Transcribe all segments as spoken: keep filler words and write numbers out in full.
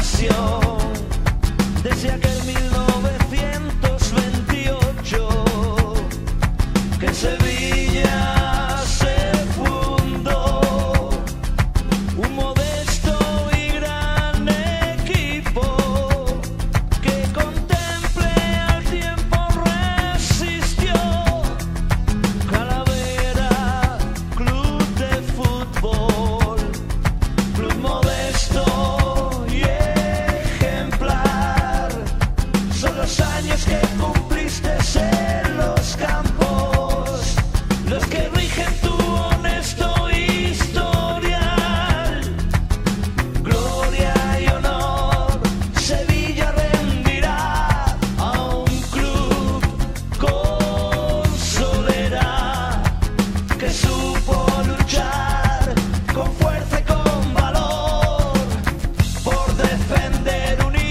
pasión. Desde aquel mil novecientos veintiocho que en Sevilla se fundó un modesto y gran equipo que contemple al tiempo resistió. Calavera, club de fútbol, club modesto y ejemplar. Son los años que cumpliste en los campos, los que rigen tu honesto historial. Gloria y honor, Sevilla rendirá a un club con solera que supo luchar con fuerza y con valor por defender un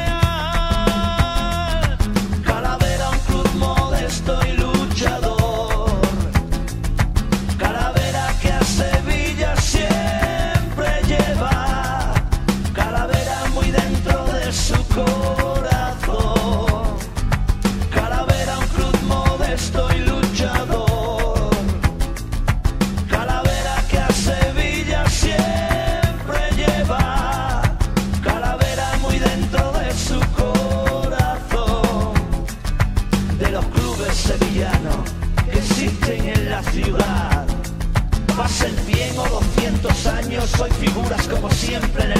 ideal. Calavera, un club modesto y luchador. Calavera que a Sevilla siempre lleva. Calavera muy dentro de su corazón. Calavera, un club modesto y luchador. Calavera que a Sevilla siempre lleva. Calavera muy dentro de su corazón. De los clubes sevillanos que existen en la ciudad, pasen cien o doscientos años, hoy figuras como siempre en el